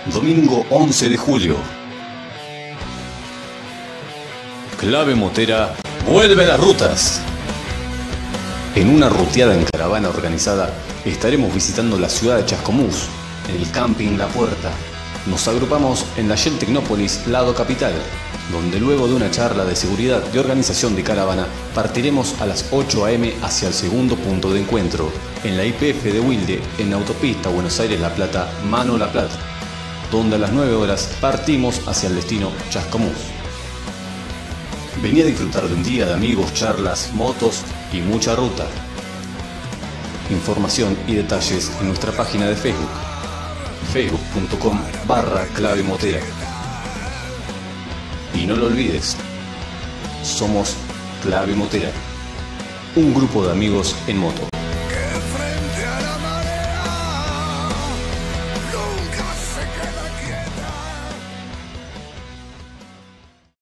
Domingo 11 de julio. Clave Motera vuelve a las rutas. En una ruteada en caravana organizada estaremos visitando la ciudad de Chascomús, en el camping La Puerta. Nos agrupamos en la Shell Tecnópolis, lado capital, donde luego de una charla de seguridad y organización de caravana partiremos a las 8 am hacia el segundo punto de encuentro, en la YPF de Wilde, en la autopista Buenos Aires-La Plata, Mano La Plata, donde a las 9 horas partimos hacia el destino Chascomús. Vení a disfrutar de un día de amigos, charlas, motos y mucha ruta. Información y detalles en nuestra página de Facebook, facebook.com/clavemotera. Y no lo olvides, somos Clave Motera, un grupo de amigos en moto.